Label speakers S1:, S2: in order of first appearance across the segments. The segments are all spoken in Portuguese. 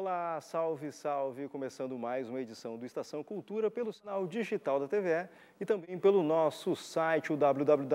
S1: Olá, salve, salve! Começando mais uma edição do Estação Cultura pelo sinal digital da TVE e também pelo nosso site, o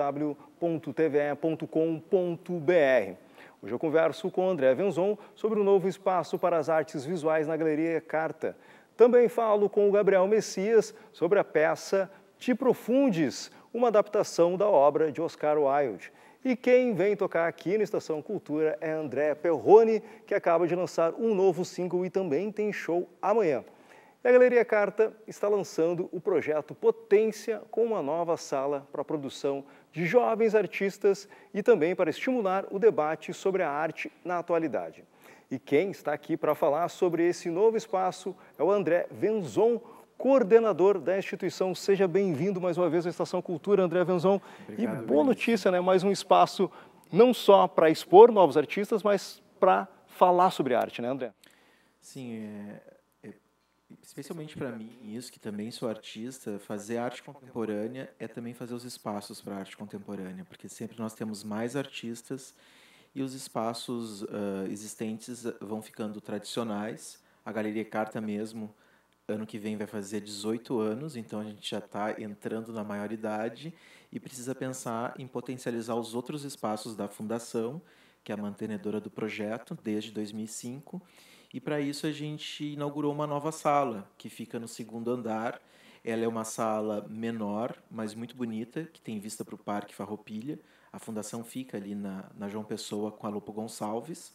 S1: www.tve.com.br. Hoje eu converso com André Venzon sobre o novo espaço para as artes visuais na Galeria Carta. Também falo com o Gabriel Messias sobre a peça Te Profundes, uma adaptação da obra de Oscar Wilde. E quem vem tocar aqui no Estação Cultura é André Perrone, que acaba de lançar um novo single e também tem show amanhã. E a Galeria Carta está lançando o projeto Potência, com uma nova sala para a produção de jovens artistas e também para estimular o debate sobre a arte na atualidade. E quem está aqui para falar sobre esse novo espaço é o André Venzon, coordenador da instituição. Seja bem-vindo mais uma vez à Estação Cultura, André Venzon.
S2: Obrigado,
S1: e boa notícia, né? Mais um espaço não só para expor novos artistas, mas para falar sobre arte, né, André?
S2: Sim, especialmente para mim, isso que também sou artista, fazer arte contemporânea é também fazer os espaços para arte contemporânea, porque sempre nós temos mais artistas e os espaços existentes vão ficando tradicionais. A Galeria Carta mesmo, ano que vem vai fazer 18 anos, então a gente já está entrando na maioridade e precisa pensar em potencializar os outros espaços da Fundação, que é a mantenedora do projeto desde 2005, e para isso a gente inaugurou uma nova sala, que fica no segundo andar. Ela é uma sala menor, mas muito bonita, que tem vista para o Parque Farroupilha. A Fundação fica ali na João Pessoa com a Lupo Gonçalves,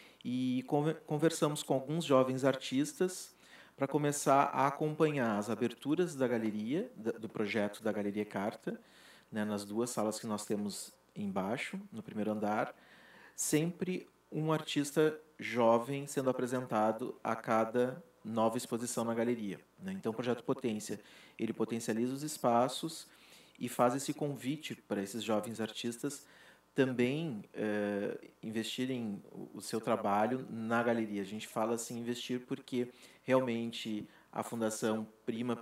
S2: e conversamos com alguns jovens artistas para começar a acompanhar as aberturas da galeria, do projeto da Galeria Carta, né, nas duas salas que nós temos embaixo, no primeiro andar, sempre um artista jovem sendo apresentado a cada nova exposição na galeria, né? Então, o Projeto Potência, ele potencializa os espaços e faz esse convite para esses jovens artistas também investirem o seu trabalho na galeria. A gente fala assim, investir porque realmente a Fundação prima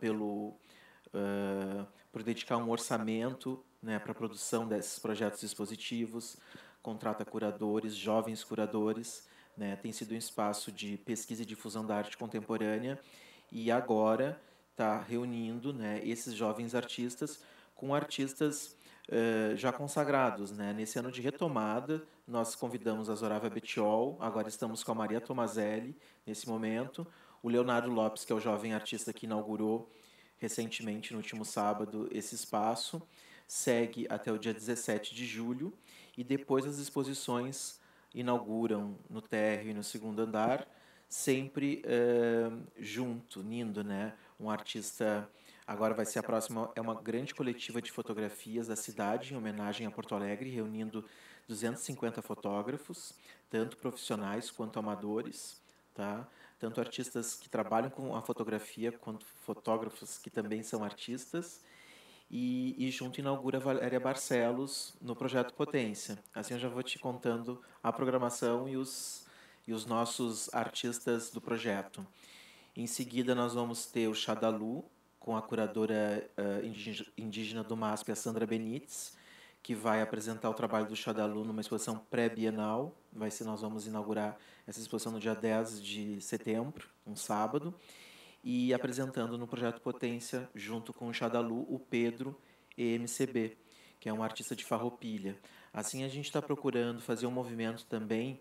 S2: por dedicar um orçamento, né, para a produção desses projetos expositivos, contrata curadores, jovens curadores, né, tem sido um espaço de pesquisa e difusão da arte contemporânea e agora está reunindo, né, esses jovens artistas com artistas já consagrados, né? Nesse ano de retomada, nós convidamos a Zoraida Betiol, agora estamos com a Maria Tomazelli, nesse momento, o Leonardo Lopes, que é o jovem artista que inaugurou recentemente, no último sábado, esse espaço, segue até o dia 17 de julho, e depois as exposições inauguram no térreo e no segundo andar, sempre junto, unindo, né? Um artista... Agora vai ser a próxima, é uma grande coletiva de fotografias da cidade, em homenagem a Porto Alegre, reunindo 250 fotógrafos, tanto profissionais quanto amadores, tá? Tanto artistas que trabalham com a fotografia, quanto fotógrafos que também são artistas. E junto inaugura a Valéria Barcelos no Projeto Potência. Assim eu já vou te contando a programação e os nossos artistas do projeto. Em seguida nós vamos ter o Xadalu, com a curadora indígena do MASP, a Sandra Benites, que vai apresentar o trabalho do Xadalu numa exposição pré-bienal. Nós vamos inaugurar essa exposição no dia 10 de setembro, um sábado, e apresentando no Projeto Potência, junto com o Xadalu, o Pedro EMCB, que é um artista de Farroupilha. Assim, a gente está procurando fazer um movimento também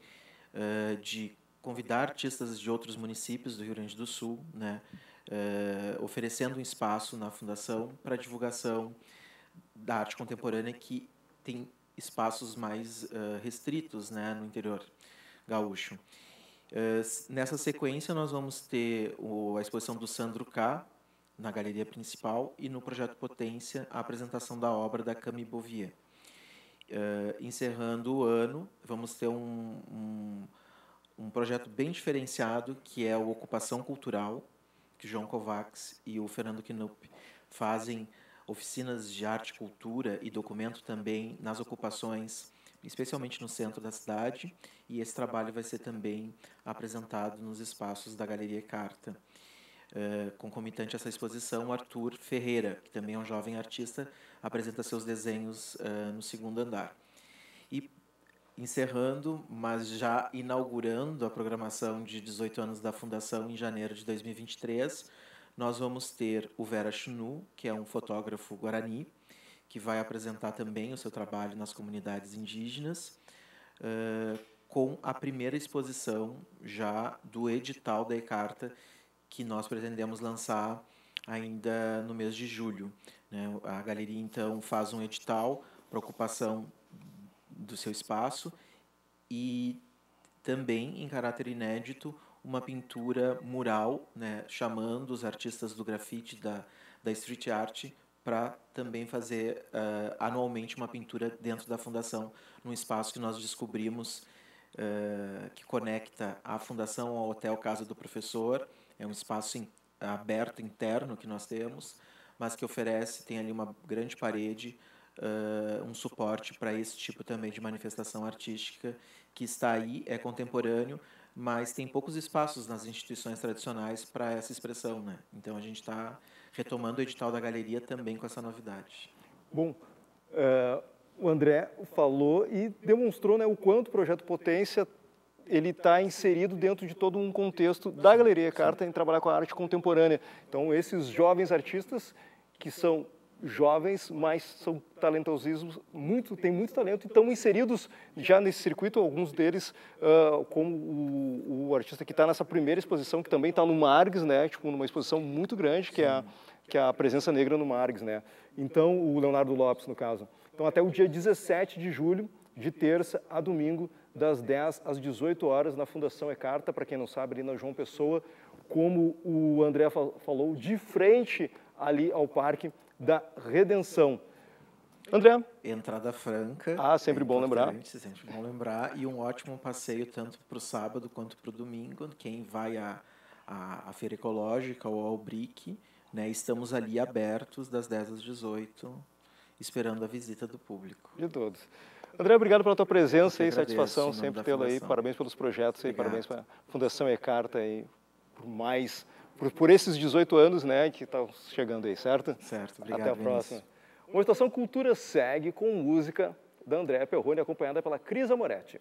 S2: de convidar artistas de outros municípios do Rio Grande do Sul, né, oferecendo um espaço na Fundação para divulgação da arte contemporânea, que tem espaços mais restritos, né, no interior gaúcho. Nessa sequência, nós vamos ter a exposição do Sandro K. na galeria principal e no Projeto Potência a apresentação da obra da Camille Bouvier. Encerrando o ano, vamos ter um projeto bem diferenciado, que é o Ocupação Cultural, que o João Kovacs e o Fernando Knupp fazem oficinas de arte, cultura e documento também nas ocupações, especialmente no centro da cidade, e esse trabalho vai ser também apresentado nos espaços da Galeria Carta. Concomitante a essa exposição, o Arthur Ferreira, que também é um jovem artista, apresenta seus desenhos no segundo andar. E encerrando, mas já inaugurando a programação de 18 anos da Fundação em janeiro de 2023, nós vamos ter o Vera Chunu, que é um fotógrafo guarani, que vai apresentar também o seu trabalho nas comunidades indígenas, com a primeira exposição já do edital da E-Carta, que nós pretendemos lançar ainda no mês de julho, né? A galeria, então, faz um edital para ocupação do seu espaço e também, em caráter inédito, uma pintura mural, né, chamando os artistas do grafite, da street art, para também fazer anualmente uma pintura dentro da Fundação, num espaço que nós descobrimos que conecta a Fundação ao Hotel Casa do Professor. É um espaço aberto, interno, que nós temos, mas que oferece, tem ali uma grande parede, um suporte para esse tipo também de manifestação artística que está aí, é contemporâneo, mas tem poucos espaços nas instituições tradicionais para essa expressão, né? Então a gente está retomando o edital da galeria também com essa novidade.
S1: Bom, o André falou e demonstrou, né, o quanto o Projeto Potência ele está inserido dentro de todo um contexto da Galeria E-Carta em trabalhar com a arte contemporânea. Então, esses jovens artistas que são jovens, mas são talentosíssimos, têm muito talento e estão inseridos já nesse circuito, alguns deles, como o artista que está nessa primeira exposição, que também está no Margs, né, tipo, numa exposição muito grande, que é a presença negra no Margs, né. Então, o Leonardo Lopes, no caso. Então, até o dia 17 de julho, de terça a domingo, das 10 às 18 horas, na Fundação E-Carta, para quem não sabe, ali na João Pessoa, como o André falou, de frente ali ao Parque da Redenção. André?
S2: Entrada franca.
S1: Sempre bom lembrar.
S2: Sempre bom lembrar. E um ótimo passeio tanto para o sábado quanto para o domingo. Quem vai à Feira Ecológica ou ao BRIC, né, estamos ali abertos das 10 às 18, esperando a visita do público.
S1: De todos. André, obrigado pela tua presença e satisfação sempre tê-lo aí. Parabéns pelos projetos e parabéns para a Fundação E-Carta aí por esses 18 anos, né, que estão chegando aí, certo?
S2: Certo, obrigado.
S1: Até a próxima. Uma Estação Cultura segue com música da Andréa Perrone, acompanhada pela Crisa Moretti.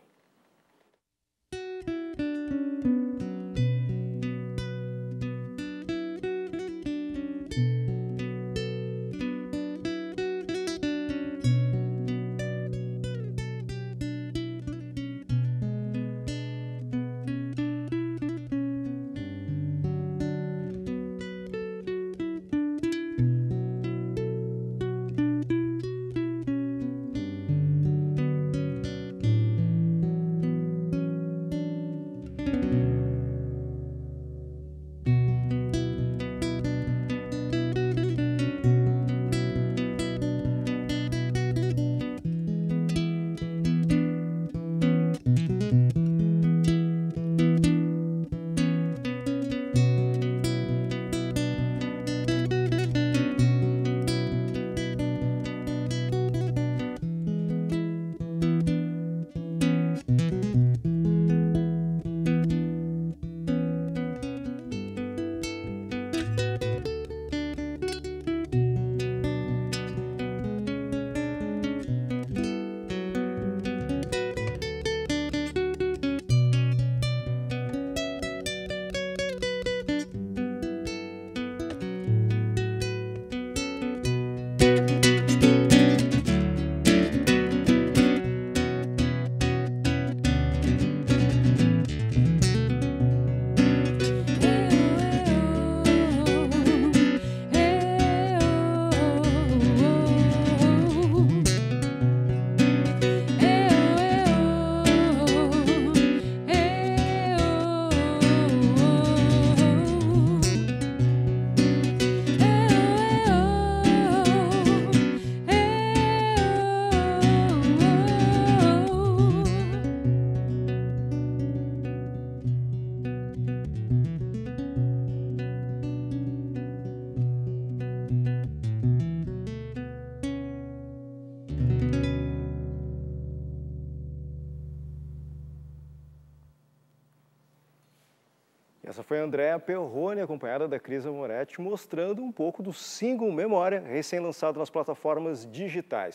S1: Essa foi a Andréa Perrone, acompanhada da Crisa Moretti, mostrando um pouco do single Memória, recém-lançado nas plataformas digitais.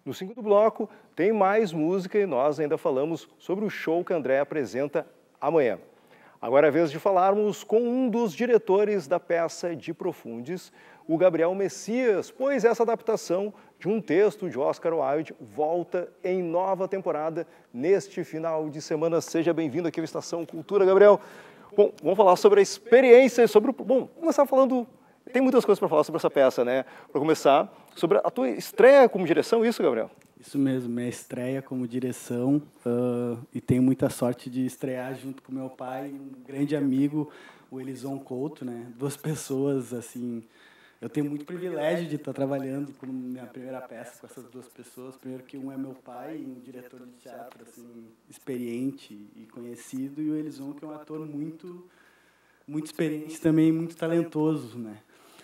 S1: No segundo bloco, tem mais música e nós ainda falamos sobre o show que a Andréa apresenta amanhã. Agora é a vez de falarmos com um dos diretores da peça De Profundis, o Gabriel Messias, pois essa adaptação de um texto de Oscar Wilde volta em nova temporada neste final de semana. Seja bem-vindo aqui ao Estação Cultura, Gabriel. Bom, vamos falar sobre a experiência, vamos começar falando... Tem muitas coisas para falar sobre essa peça, né? Para começar, sobre a tua estreia como direção, isso, Gabriel?
S3: Isso mesmo, minha estreia como direção, e tenho muita sorte de estrear junto com meu pai e um grande amigo, o Elison Couto, né? 2 pessoas, assim, eu tenho muito privilégio de estar trabalhando com minha primeira peça com essas 2 pessoas. Primeiro que um é meu pai, um diretor de teatro, assim, experiente e conhecido, e o Elison, que é um ator muito experiente também, muito talentoso, né?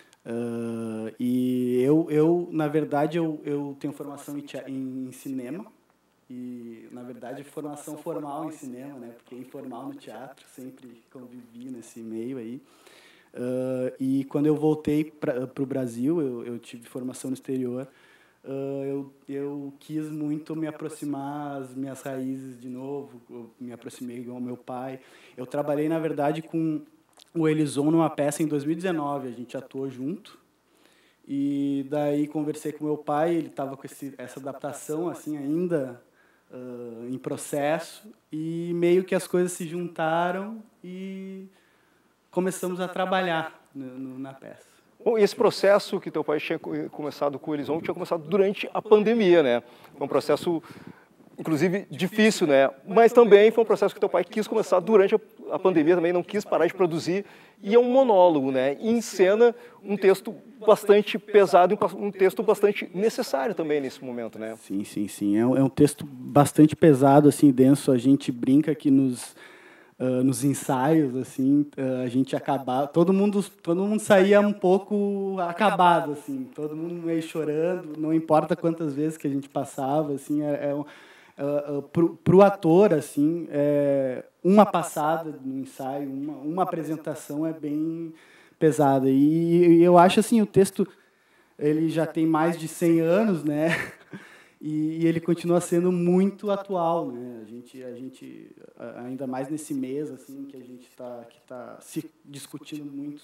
S3: E eu na verdade, eu tenho formação em cinema, e, na verdade, formação formal em cinema, né? Porque informal no teatro, sempre convivi nesse meio aí. E quando eu voltei para o Brasil, eu tive formação no exterior, eu quis muito me aproximar às minhas raízes de novo, eu me aproximei igual ao meu pai. Eu trabalhei, na verdade, com o Elison numa peça em 2019, a gente atuou junto, e daí conversei com meu pai, ele estava com essa adaptação assim ainda em processo, e meio que as coisas se juntaram e começamos a trabalhar na peça.
S1: Bom, e esse processo que teu pai tinha começado com o Elison tinha começado durante a pandemia, né? Foi um processo, inclusive, difícil, né? Mas também foi um processo que teu pai quis começar durante a pandemia, também não quis parar de produzir, e é um monólogo, né? E encena um texto bastante pesado, um texto bastante necessário também nesse momento, né?
S3: Sim. É um texto bastante pesado, assim, denso. A gente brinca que nos ensaios, assim, a gente acabava, todo mundo saía um pouco acabado, assim, todo mundo meio chorando, não importa quantas vezes que a gente passava, assim, pro ator, assim, uma passada no ensaio, uma apresentação é bem pesada. E eu acho, assim, o texto, ele já tem mais de 100 anos, né? E ele continua sendo muito atual, né? A gente ainda mais nesse mês, assim, que a gente tá se discutindo muito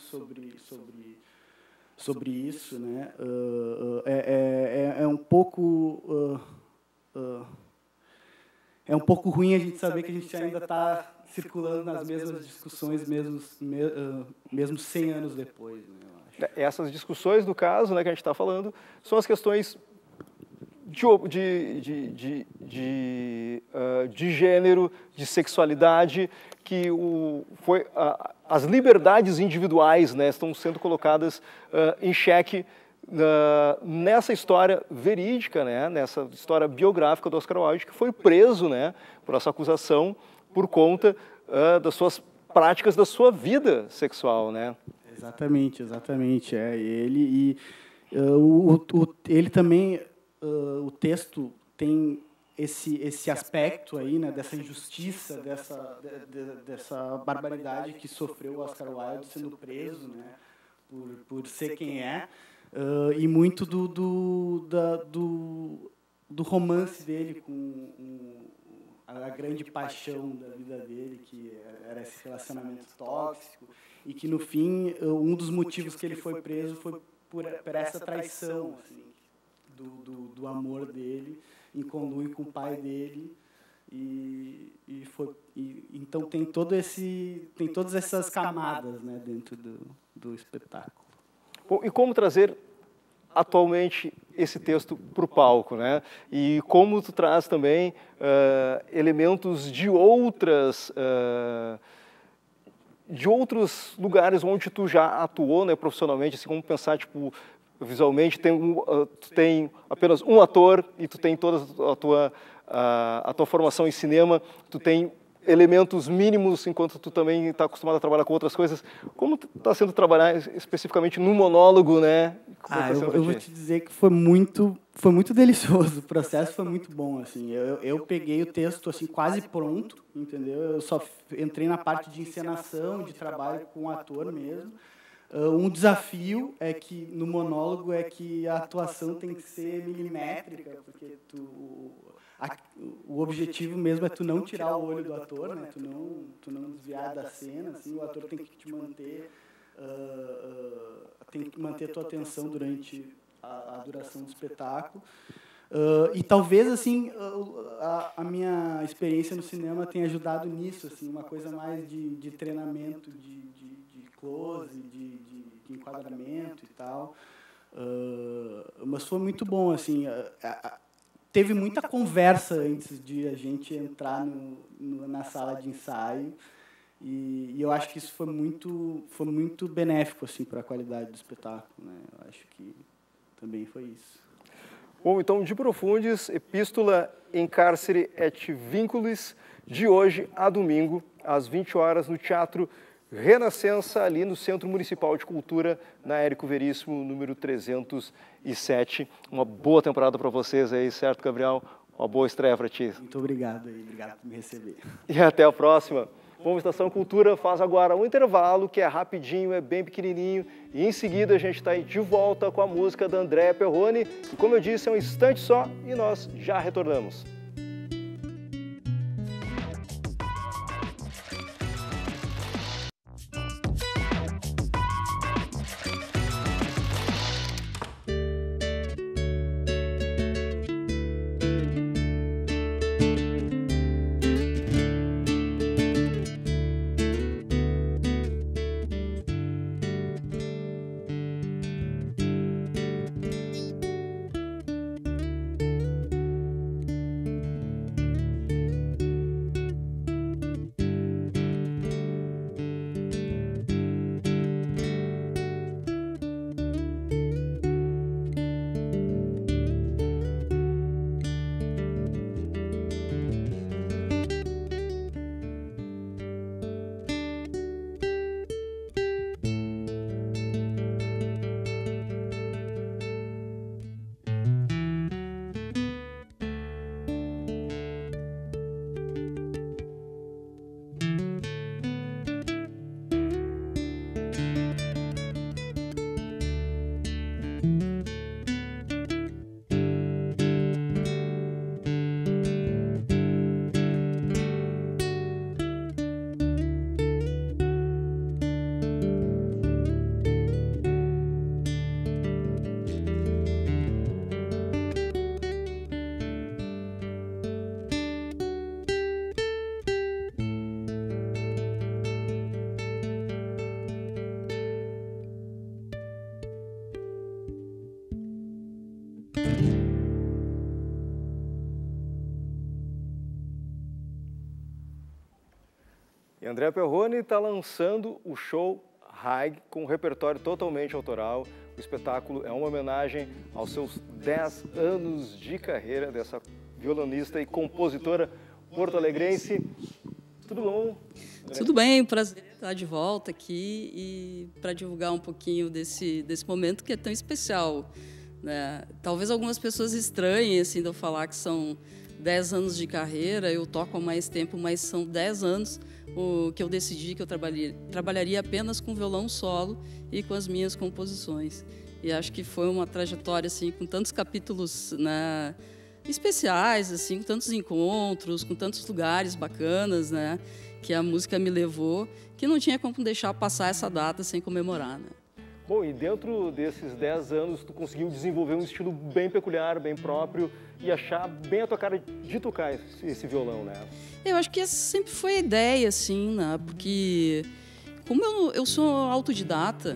S3: sobre isso, né? É um pouco ruim a gente saber que a gente ainda está circulando nas mesmas discussões, mesmo 100 anos depois, né, eu acho.
S1: Essas discussões, do caso, né, que a gente está falando, são as questões de gênero, de sexualidade, que as liberdades individuais, né, estão sendo colocadas em xeque nessa história verídica, né, nessa história biográfica do Oscar Wilde, que foi preso, né, por essa acusação por conta das suas práticas, da sua vida sexual, né?
S3: Exatamente. Ele também, o texto tem esse aspecto aí, né, dessa injustiça, dessa barbaridade que sofreu o Oscar Wilde sendo preso, né, por ser quem é, e muito do romance dele com a grande paixão da vida dele, que era esse relacionamento tóxico, e que, no fim, um dos motivos que ele foi preso foi por essa traição, assim, do amor dele em conluio com o pai dele, então tem todas essas camadas, né, dentro do espetáculo.
S1: Bom, e como trazer atualmente esse texto para o palco, né? E como tu traz também elementos de outros lugares onde tu já atuou, né, profissionalmente, assim, como pensar, tipo, visualmente, tu tem apenas um ator e tu tem toda a tua formação em cinema, tu tem elementos mínimos, enquanto tu também está acostumado a trabalhar com outras coisas. Como está sendo trabalhar especificamente no monólogo, né?
S3: Eu vou te dizer que foi muito delicioso, o processo foi muito bom, assim. Eu peguei o texto assim quase pronto, entendeu? Eu só entrei na parte de encenação, de trabalho com o ator mesmo. Um desafio é que no monólogo é que a atuação tem que ser milimétrica, porque o objetivo mesmo é tu não tirar o olho do ator, né? Tu não desviar da cena, assim, o ator tem que te manter tem que manter a tua atenção durante a duração do espetáculo. E talvez assim a minha experiência no cinema tenha ajudado nisso, assim, uma coisa mais de treinamento, de close, de enquadramento e tal. Mas foi muito bom, assim. Teve muita conversa antes de a gente entrar na sala de ensaio, e eu acho que isso foi muito benéfico, assim, para a qualidade do espetáculo, né? Eu acho que também foi isso.
S1: Bom, então, de Profundis, Epístola in Carcere et Vinculis, de hoje a domingo, às 20 horas, no Teatro Renascença, ali no Centro Municipal de Cultura, na Érico Veríssimo, número 307. Uma boa temporada para vocês aí, certo, Gabriel? Uma boa estreia para ti.
S3: Muito obrigado aí, obrigado por me receber.
S1: E até a próxima. Bom, Estação Cultura faz agora um intervalo, que é rapidinho, é bem pequenininho, e em seguida a gente está aí de volta com a música da Andréa Perrone, que, como eu disse, é um instante só, e nós já retornamos. E Andréa Perrone está lançando o show Haig, com um repertório totalmente autoral. O espetáculo é uma homenagem aos seus 10 anos de carreira dessa violonista e compositora porto-alegrense. Tudo bom?
S4: Tudo bem, prazer estar de volta aqui e para divulgar um pouquinho desse momento que é tão especial, né? Talvez algumas pessoas estranhem assim, de eu falar que são 10 anos de carreira, eu toco há mais tempo, mas são 10 anos que eu decidi que eu trabalharia apenas com violão solo e com as minhas composições. E acho que foi uma trajetória assim, com tantos capítulos, né, especiais, assim, com tantos encontros, com tantos lugares bacanas, né, que a música me levou, que não tinha como deixar passar essa data sem comemorar, né?
S1: Bom, e dentro desses 10 anos, tu conseguiu desenvolver um estilo bem peculiar, bem próprio, e achar bem a tua cara de tocar esse violão, né?
S4: Eu acho que essa sempre foi a ideia, assim, né? Porque como eu sou autodidata,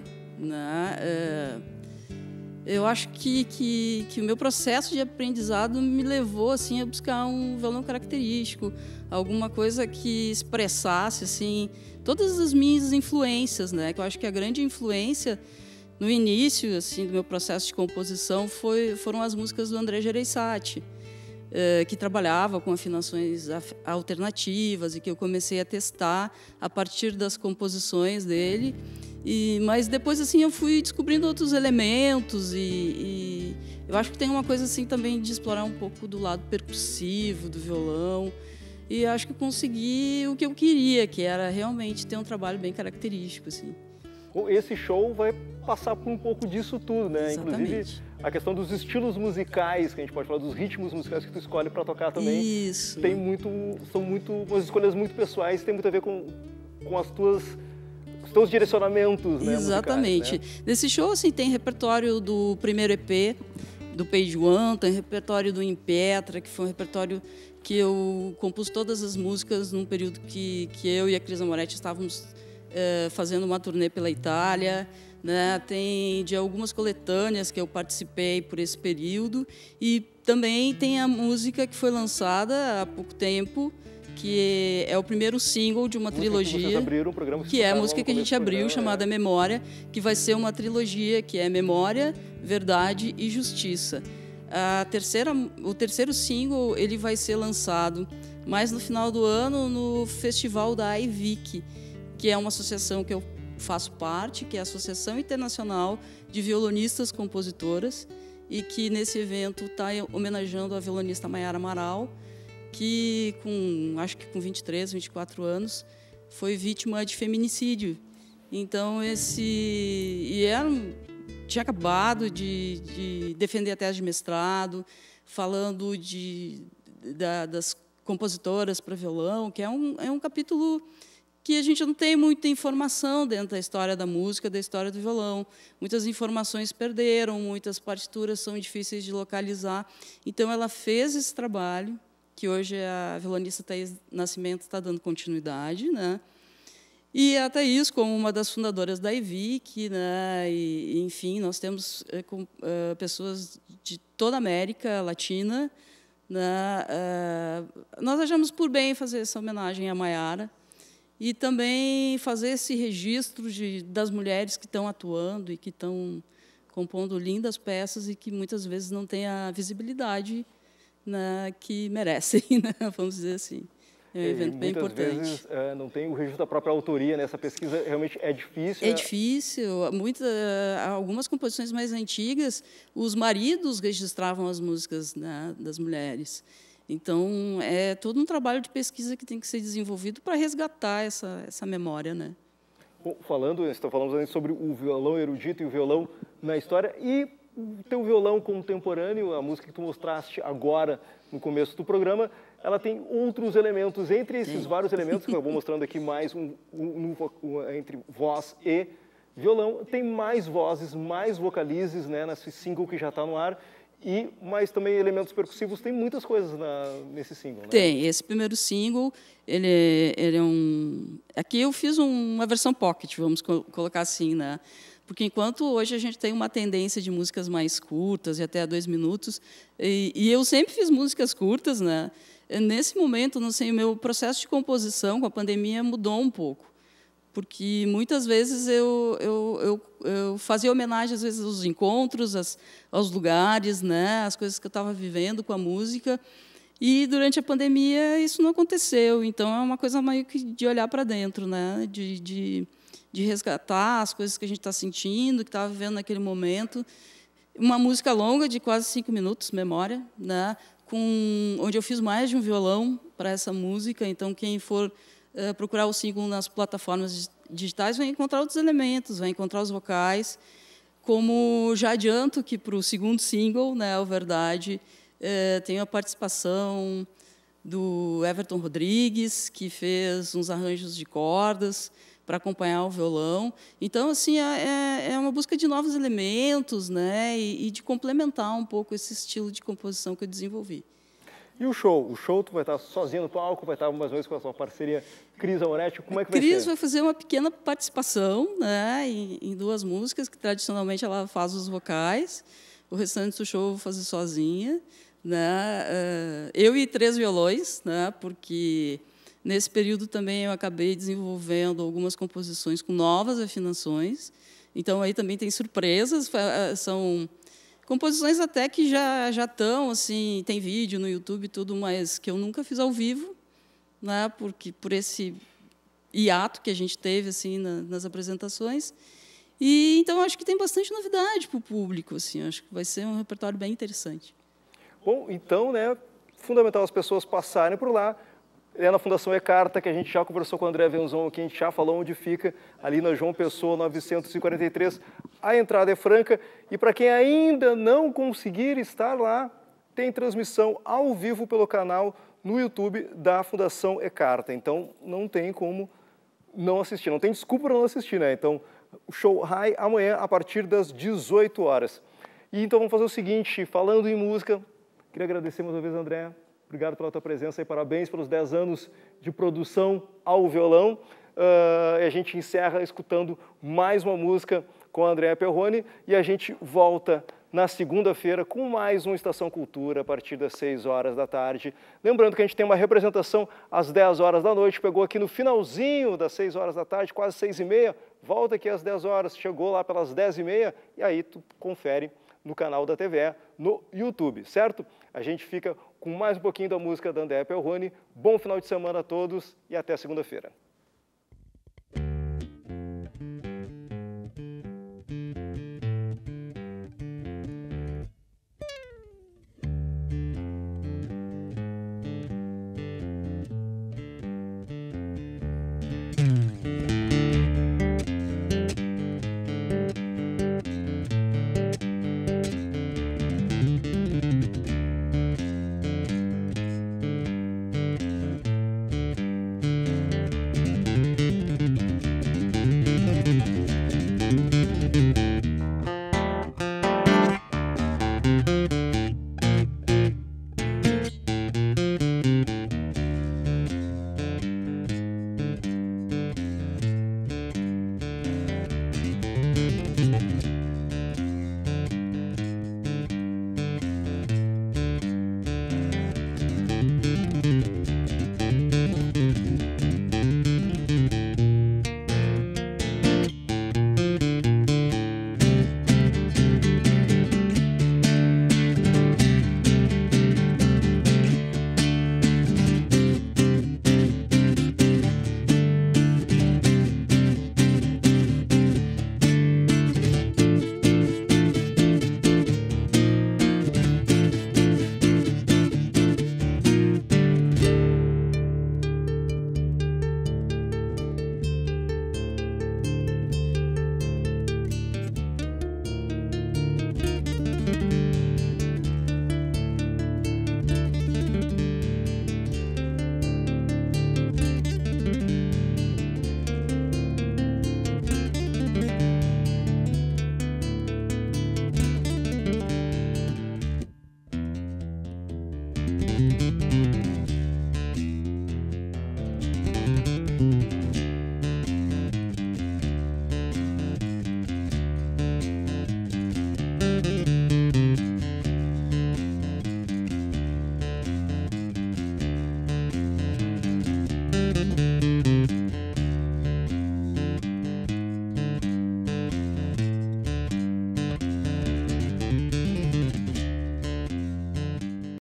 S4: né? Eu acho que o meu processo de aprendizado me levou assim, a buscar um violão característico, alguma coisa que expressasse assim, todas as minhas influências, né? Que eu acho que a grande influência no início assim, do meu processo de composição foram as músicas do André Gereissati, que trabalhava com afinações alternativas e que eu comecei a testar a partir das composições dele. Mas depois assim eu fui descobrindo outros elementos e eu acho que tem uma coisa assim também de explorar um pouco do lado percussivo do violão, e acho que consegui o que eu queria, que era realmente ter um trabalho bem característico assim.
S1: Bom, esse show vai passar por um pouco disso tudo, né?
S4: Exatamente.
S1: Inclusive a questão dos estilos musicais, que a gente pode falar dos ritmos musicais que tu escolhe para tocar também.
S4: Isso.
S1: São umas escolhas muito pessoais, tem muito a ver com os teus direcionamentos, né?
S4: Exatamente.
S1: Musicais, né?
S4: Nesse show, assim, tem repertório do primeiro EP, do Page One, tem repertório do Impetra, que foi um repertório que eu compus todas as músicas num período que eu e a Cris Amoretti estávamos fazendo uma turnê pela Itália, né? Tem de algumas coletâneas que eu participei por esse período, e também tem a música que foi lançada há pouco tempo, que é o primeiro single de uma trilogia, que é a música que a gente abriu, chamada Memória, que vai ser uma trilogia, que é Memória, Verdade e Justiça. O terceiro single ele vai ser lançado mais no final do ano no festival da IVIC, que é uma associação que eu faço parte, que é a Associação Internacional de Violonistas Compositoras, e que nesse evento está homenageando a violonista Maiara Amaral, que acho que com 23, 24 anos foi vítima de feminicídio. Então tinha acabado de defender a tese de mestrado, falando das compositoras para violão, que é um capítulo que a gente não tem muita informação dentro da história da música, da história do violão. Muitas informações perderam, muitas partituras são difíceis de localizar. Então, ela fez esse trabalho, que hoje a violonista Thaís Nascimento está dando continuidade, né? E a Thaís, como uma das fundadoras da IVIC, né? E, enfim, nós temos pessoas de toda a América Latina, né? Nós achamos por bem fazer essa homenagem à Maiara, e também fazer esse registro das mulheres que estão atuando e que estão compondo lindas peças e que muitas vezes não têm a visibilidade, né, que merecem, né, vamos dizer assim. É um evento bem importante.
S1: Muitas vezes não tem o registro da própria autoria, né? Essa pesquisa realmente é difícil.
S4: É difícil. Algumas composições mais antigas, os maridos registravam as músicas, né, das mulheres. Então, é todo um trabalho de pesquisa que tem que ser desenvolvido para resgatar essa memória, né?
S1: Bom, falando sobre o violão erudito e o violão na história, e o teu violão contemporâneo, a música que tu mostraste agora no começo do programa, ela tem outros elementos. Entre esses vários elementos, que eu vou mostrando aqui mais entre voz e violão, tem mais vozes, mais vocalizes, né, nesse single que já está no ar. Mas também elementos percussivos, tem muitas coisas nesse single, né?
S4: Tem. Esse primeiro single, ele é Aqui eu fiz uma versão pocket, vamos colocar assim, né? Porque enquanto hoje a gente tem uma tendência de músicas mais curtas, e até 2 minutos, e eu sempre fiz músicas curtas, né? Nesse momento, não sei, o meu processo de composição com a pandemia mudou um pouco, porque muitas vezes eu fazia homenagem às vezes aos encontros, aos lugares, né, as coisas que eu estava vivendo com a música, e durante a pandemia isso não aconteceu. Então é uma coisa meio que de olhar para dentro, né, de resgatar as coisas que a gente está sentindo, que estava vivendo naquele momento. Uma música longa de quase 5 minutos, Memória, né, onde eu fiz mais de um violão para essa música. Então quem for procurar o single nas plataformas digitais, vai encontrar outros elementos, vai encontrar os vocais. Como já adianto que para o segundo single, né, o Verdade, tem a participação do Everton Rodrigues, que fez uns arranjos de cordas para acompanhar o violão. Então, assim, é uma busca de novos elementos, né, e de complementar um pouco esse estilo de composição que eu desenvolvi.
S1: E o show? O show tu vai estar sozinho no palco, vai estar mais ou menos com a sua parceria Cris Amoretti, como é que vai ser?
S4: Cris vai fazer uma pequena participação, né, em 2 músicas, que tradicionalmente ela faz os vocais. O restante do show eu vou fazer sozinha, né, eu e 3 violões, né, porque nesse período também eu acabei desenvolvendo algumas composições com novas afinações. Então aí também tem surpresas, são composições até que já estão, assim, tem vídeo no YouTube e tudo, mas que eu nunca fiz ao vivo, né, porque por esse hiato que a gente teve assim nas apresentações. E então acho que tem bastante novidade para o público, assim, acho que vai ser um repertório bem interessante.
S1: Bom, então, né, fundamental as pessoas passarem por lá. é na Fundação E-Carta, que a gente já conversou com o André Venzon, que a gente já falou onde fica, ali na João Pessoa 943. A entrada é franca e para quem ainda não conseguir estar lá, tem transmissão ao vivo pelo canal no YouTube da Fundação E-Carta. Então, não tem como não assistir, não tem desculpa para não assistir, né? Então, o show High amanhã a partir das 18 horas. E então vamos fazer o seguinte, falando em música, queria agradecer mais uma vez, André. Obrigado pela tua presença e parabéns pelos 10 anos de produção ao violão. A gente encerra escutando mais uma música com a Andrea Perrone e a gente volta na segunda-feira com mais um Estação Cultura a partir das 6 horas da tarde. Lembrando que a gente tem uma representação às 10 horas da noite, pegou aqui no finalzinho das 6 horas da tarde, quase 6h30, volta aqui às 10 horas, chegou lá pelas 10h30 e aí tu confere no canal da TVE, no YouTube, certo? A gente fica com mais um pouquinho da música da Andrea Perrone. Bom final de semana a todos e até segunda-feira.